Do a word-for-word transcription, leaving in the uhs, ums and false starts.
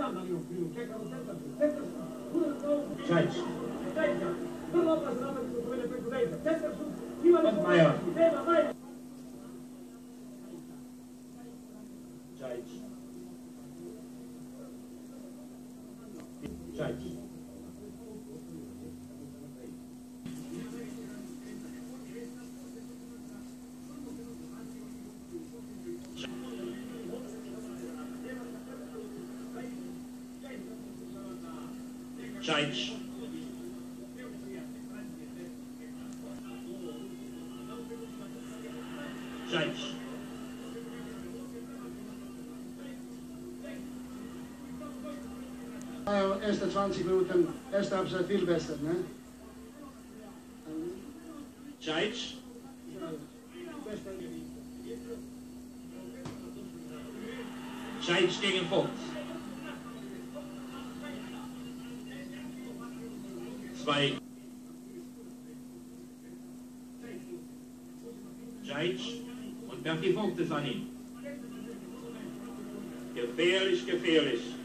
Scheitz. Und Meier. Scheitz. Scheitz. Scheitz. Scheitz. Ja, erste zwanzig Minuten, erste Halbzeit viel besser, ne? Scheitz. Scheitz gegen Vogt. Zwei. Scheitz und Berti Vogt ist an ihm. Gefährlich, gefährlich.